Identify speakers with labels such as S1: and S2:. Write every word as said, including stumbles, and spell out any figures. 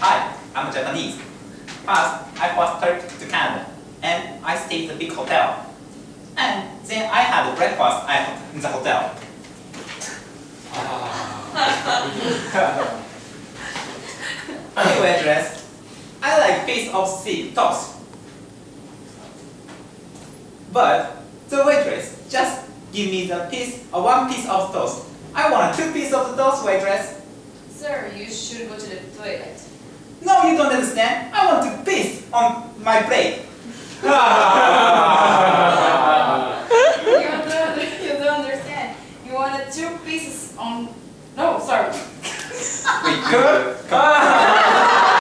S1: Hi, I'm Japanese. First, I was trip to Canada, and I stayed in a big hotel. And then I had breakfast at in the hotel. Hey waitress, I like piece of sea toast. But the waitress just give me the piece or one piece of toast. I want two pieces of the toast, waitress.
S2: Sir, you should go to the toilet.
S1: No, you don't understand. I want to piece on my plate.